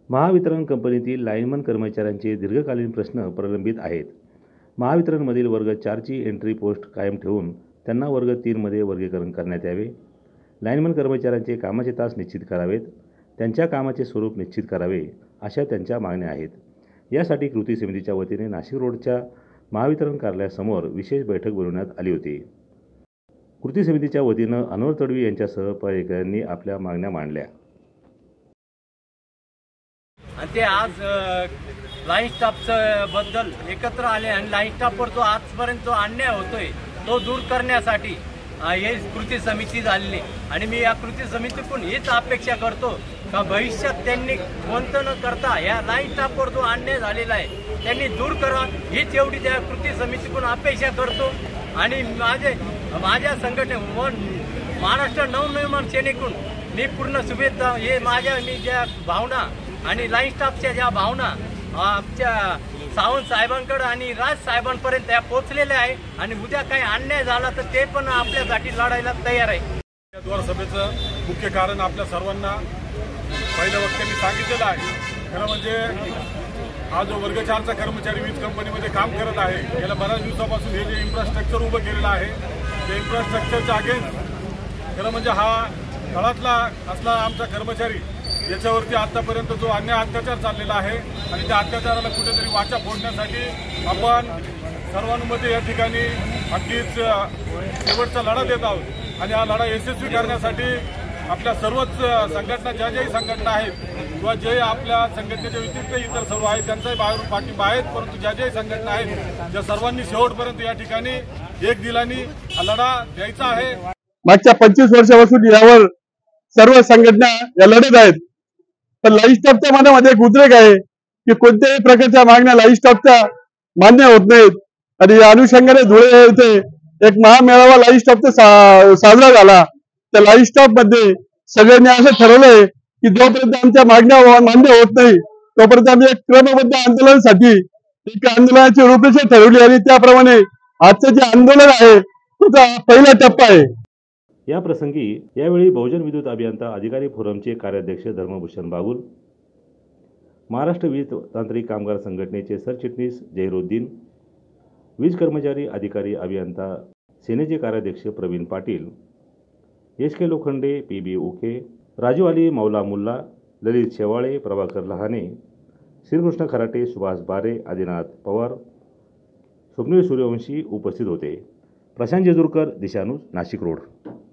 महावितरण कंपनीतील लाईनमन कर्मचाऱ्यांचे दीर्घकालीन प्रश्न प्रलंबित आहेत. महावितरणमधील वर्ग 4ची एंट्री पोस्ट कायम ठेवून त्यांना वर्ग 3मध्ये वर्गीकरण करण्यात यावे. लाईनमन कर्मचाऱ्यांचे कामाचे तास निश्चित करावेत. त्यांच्या कामाचे स्वरूप निश्चित करावे, अशा त्यांच्या मागण्या आहेत. यासाठी कृती समितीच्या वतीने नाशिक रोडच्या महावितरण कार्यालयासमोर विशेष बैठक बोलवण्यात आली होती. कृती समितीच्या वतीनं अनवर तडवी यांच्यासह पदाधिकाऱ्यांनी आपल्या मागण्या मांडल्या. आणि ते आज लाईन स्टाफचं बद्दल एकत्र आले आणि लाईन स्टाफवर जो आजपर्यंत जो अन्याय होतोय तो दूर करण्यासाठी हे कृती समिती झालेली. आणि मी या कृती समितीकडून हीच अपेक्षा करतो का भविष्यात त्यांनी कोणतं न करता या लाईन स्टाफवर जो अन्याय झालेला आहे त्यांनी दूर करा, हीच एवढी त्या कृती समितीकडून अपेक्षा करतो. आणि माझ्या संघटने महाराष्ट्र नवनिर्माण सेनेकडून मी पूर्ण शुभेच्छा. हे मी ज्या भावना आणि लाईन स्टाफच्या ज्या भावना आमच्या सावंत साहेबांकडे आणि राज साहेबांपर्यंत त्या पोहोचलेल्या आहे. आणि उद्या काही अन्याय झाला तर ते पण आपल्यासाठी लढायला तयार आहे. या द्वार सभेचं मुख्य कारण आपल्या सर्वांना पहिल्या वक्त्यांनी सांगितलेलं आहे. खरं म्हणजे हा जो वर्ग 4चा कर्मचारी वीज कंपनीमध्ये काम करत आहे, गेल्या बऱ्याच दिवसापासून हे जे इन्फ्रास्ट्रक्चर उभं केलेलं आहे ते इन्फ्रास्ट्रक्चरच्या अगेन्स्ट खरं म्हणजे हा तळातला असला आमचा कर्मचारी याच्यावरती आतापर्यंत जो अन्याय अत्याचार चाललेला आहे आणि त्या अत्याचाराला कुठेतरी वाचा फोडण्यासाठी आपण सर्वांमध्ये या ठिकाणी अगदीच शेवटचा लढा देत आहोत. आणि हा लढा यशस्वी करण्यासाठी आपल्या सर्वच संघटना, ज्याही संघटना आहेत किंवा जे आपल्या संघटनेच्या व्यतिरिक्त इतर सर्व आहेत त्यांचाही पाठिंबा आहेत, परंतु ज्याही संघटना आहेत त्या सर्वांनी शेवटपर्यंत या ठिकाणी एक दिलानी हा लढा द्यायचा आहे. मागच्या 25 वर्षापासून यावर सर्व संघटना या लढत आहेत. पण लाईन स्टाफच्या मनामध्ये एक उद्रेक आहे की कोणत्याही प्रकारच्या मागण्या लाईन स्टाफच्या मान्य होत नाहीत. आणि या अनुषंगाने धुळे येथे एक महामेळावा लाईन स्टाफचा साजरा झाला. त्या लाईन स्टाफ मध्ये सगळ्यांनी असं ठरवलंय की जोपर्यंत आमच्या मागण्या मान्य होत नाही तोपर्यंत आम्ही एक क्रमबद्ध आंदोलनासाठी एक आंदोलनाची रूपरेषा ठरवली. आणि त्याप्रमाणे आजचं जे आंदोलन आहे त्याचा पहिला टप्पा आहे. या प्रसंगी यावेळी बहुजन विद्युत अभियंता अधिकारी फोरमचे कार्याध्यक्ष धर्मभूषण बागुल, महाराष्ट्र वीज तांत्रिक कामगार संघटनेचे सरचिटणीस जहिरुद्दीन, वीज कर्मचारी अधिकारी अभियंता सेनेचे कार्याध्यक्ष प्रवीण पाटील, एस.के. लोखंडे, पी.बी. उके, राजू अली, मौला मुल्ला, ललित शेवाळे, प्रभाकर लहाने, श्रीकृष्ण खराटे, सुभाष बारे, आदिनाथ पवार, स्वप्नील सूर्यवंशी उपस्थित होते. प्रशांत जेजुरकर, दिशान्यूज, नाशिक रोड.